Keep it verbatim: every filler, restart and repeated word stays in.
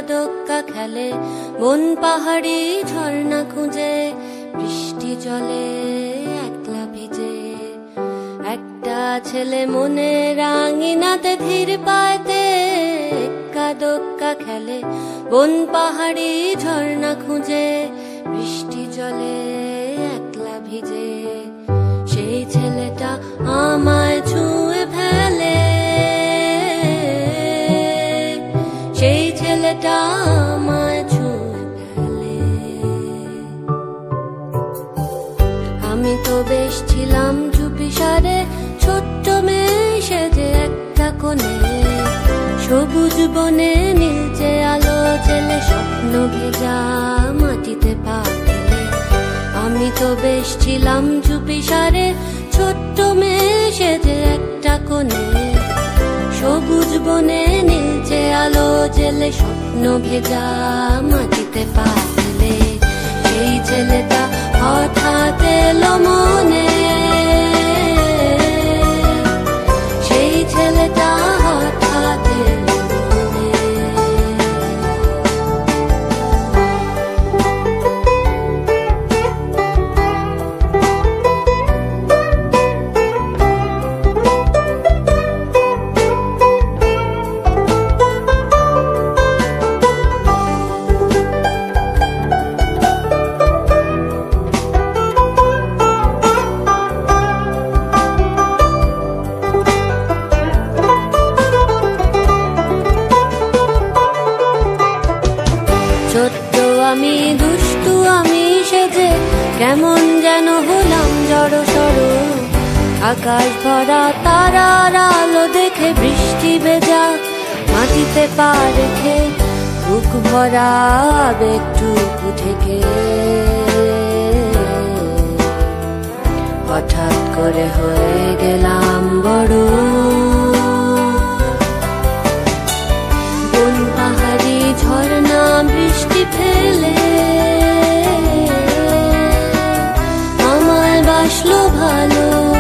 দোক্কা খেলে, বন পাহাড়ি ঝর্ণা খুঁজে, বৃষ্টি জলে একলা ভিজে। একটা ছেলে মনে রাঙিনাতে ধীর পায়তে, এক্কা দোক্কা খেলে, বন পাহাড়ি ঝর্ণা খুঁজে, বৃষ্টি জলে একলা ভিজে। সেই ছেলেটা আমায় ছুঁয়ে ফেলে, সেই ছেলেটা আমায় ছুঁয়ে ফেলে। আমি তো বেশ ছিলাম চুপিসারে, ছোট্ট মেয়ে সেজে একটা কোণে, সবুজ বনে নীলচে আলো জেলে, স্বপ্ন ভেজা মাটিতে পা ফেলে। আমি তো বেশ ছিলাম চুপিসারে, ছোট্ট মেয়ে সেজে একটা কোণে, সবুজ বনে নীলচে আলো জেলে, স্বপ্ন ভেজা মাটিতে পা ফেলে। সেই ছেলেটা হঠাৎ এলো মনে, সেই ছেলেটা হঠাৎ এলো মনে। ছোট্ট আমি দুষ্টু আমি সেজে, কেমন যেন হলাম জড় সড়। আকাশ ভরা তারার আলো দেখে, বৃষ্টি ভেজা মাটিতে পা রেখে, বুক ভরা আবেগটুকু থেকে হঠাৎ করে হয়ে গেলাম বড়। বন পাহাড়ি ঝর্ণা বৃষ্টি ফেলে, আমায় বাসলো ভালো।